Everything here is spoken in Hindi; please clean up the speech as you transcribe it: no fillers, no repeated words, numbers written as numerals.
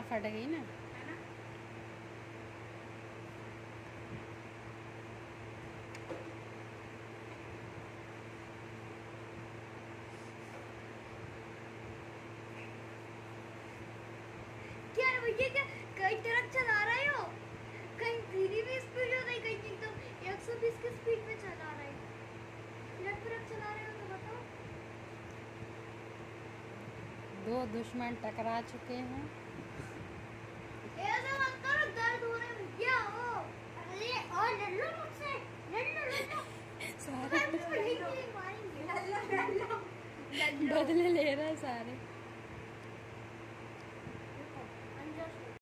फट गई ना। क्या भैया, क्या कई ट्रक चला रहे हो? कहीं धीरे भी स्पीड हो रही, कहीं एकदम 120 की स्पीड में चला रहे हो। ट्रक चला रहे हो तो बताओ। दो दुश्मन टकरा चुके हैं। ऐसे मत करो, दर्द हो रहा है भैया। ओ अरे और लल्लो मुझसे, लल्लो सारे बदले ले रहा है सारे।